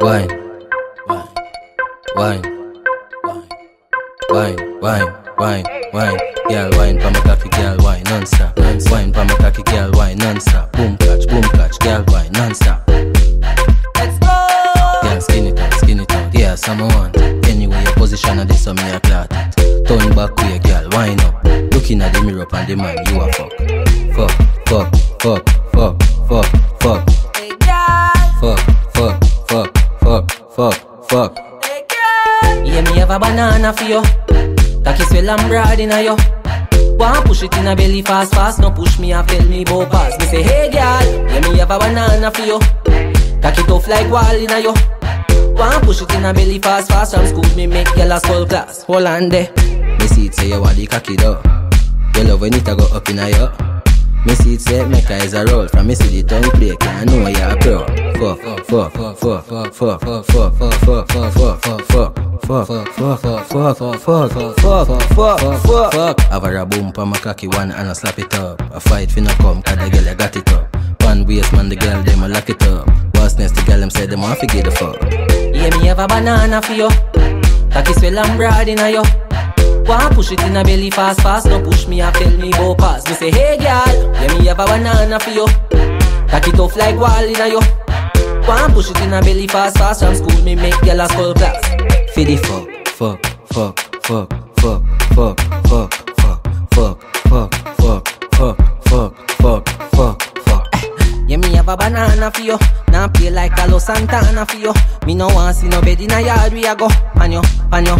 Wine, wine, wine, wine, wine, wine, wine. Girl, wine pa my cocky, girl, wine non-stop. Wine pa my cocky, girl, wine non-stop. Boom catch, girl, wine non-stop. Let's go! Girl, skin it out, yeah, someone. Anyway, your position of this, so me a clot it. Turn back way, girl, wine up. Looking at the mirror and the man, you a fuck. Fuck, fuck, fuck, fuck, fuck, fuck. Hey girl! Fuck, fuck, fuck, fuck, fuck, fuck. Hey girl! Yeah, me have a banana for you. Cocky swell and broad inna you. Want push it in a belly fast, fast. No push me and tell me bow pass. Me say hey girl, yeah me have a banana for you. Cocky tough like wall inna you. Want push it in a belly fast, fast. From school me make y'all a skull class. Hold on there. Me see it say you want the cocky though. You love when it a go up inna you. Me see it say make eyes a roll. From me see the tongue play, can know you a pro. Fuck, fuck, fuck, fuck, fuck, fuck, fuck, fuck, fuck, fuck, fuck, fuck, fuck. Fuck, fuck, fuck, fuck, fuck, fuck, fuck, fuck, fuck. Have a boom pa my cocky one and I slap it up. A fight finna come, cause the girl I got it up. One waist man, the girl them a lock it up. What's next, the girl them say them want to get the fuck. Yeah, me have a banana for you. Cocky swell and broad inna you. Want push it in a belly fast, fast. No push me and tell me bow pass. Me say hey girl, yeah me have a banana for you. Cocky tough like wall inna you. Want push it in a belly fast, fast. From school me make y'all a skull class. For the fuck, fuck, fuck, fuck, fuck, fuck, fuck, fuck, fuck, fuck, fuck, fuck, fuck, fuck, fuck. Yeah, me have a banana for you. Now play like a Los Santana for you. Me no want see no bed in a yard. We a go pan your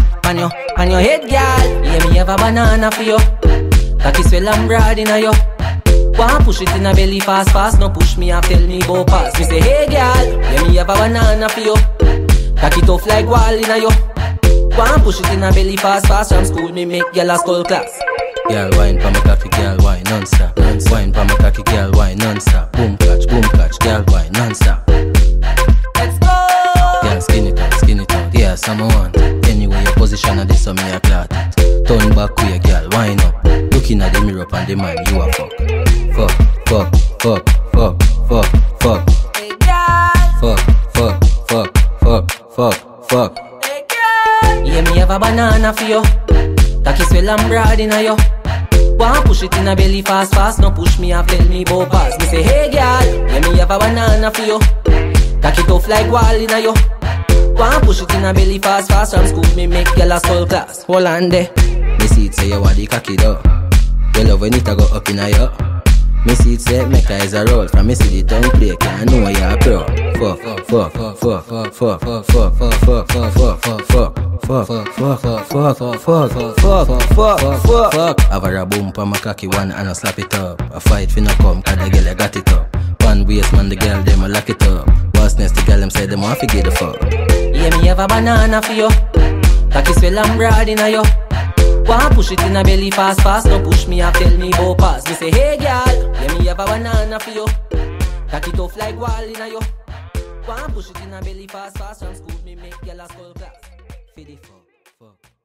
head, girl. Yeah, me have a banana for you. Cocky swell and broad inna you. Want push it in a belly fast, fast. No push me and tell me bow pass. Me say hey, girl. Yeah, me have a banana for you. Cocky tough like wall inna you. Want push it in a belly fast, fast. From school me make y'all a skull class. Girl, wine pa my cocky, girl, wine non-stop. Wine pa my cocky, girl, wine non-stop. Boom catch, girl, wine non-stop. Let's go! Girl, skin it out, yeah, someone. Anyway, your position of this, so me a clot it. Turn back way, girl, wine up. Looking at the mirror and the man, you a fuck. Fuck, fuck, fuck, fuck, fuck, fuck. Hey girl! Fuck, fuck, fuck, fuck, fuck, fuck. Hey girl! Yeah, me have a banana for you. Cocky swell and broad inna you. Want push it in a belly fast, fast. No push me and tell me bow pass. Me say hey girl, yeah me have a banana for you. Cocky tough like wall inna you. Want push it in a belly fast, fast. From school me make y'all a skull class. Hold on there. Me see it say you want the cocky though. You love when it a go up inna you. Me see it say make eyes a roll. From me see the tongue play, can know you a pro. Fuck, fuck, fuck, fuck, fuck, fuck, fuck, fuck, fuck, fuck, fuck, fuck, fuck. Fuck, fuck, fuck, fuck, fuck, fuck, fuck, fuck, fuck, fuck. Have a boom pa my cocky one and I slap it up. A fight finna come, cause the girl I got it up. One waist man, the girl them a lock it up. What's next, the girl them say them want to get the fuck. Yeah, me have a banana for you. Cocky swell and broad inna you. Want push it in a belly fast, fast. No push me and tell me bow pass. Me say hey girl, yeah me have a banana for you. Cocky tough like wall inna you. Want push it in a belly fast, fast. From school me make y'all a skull class. For the fuck, fuck.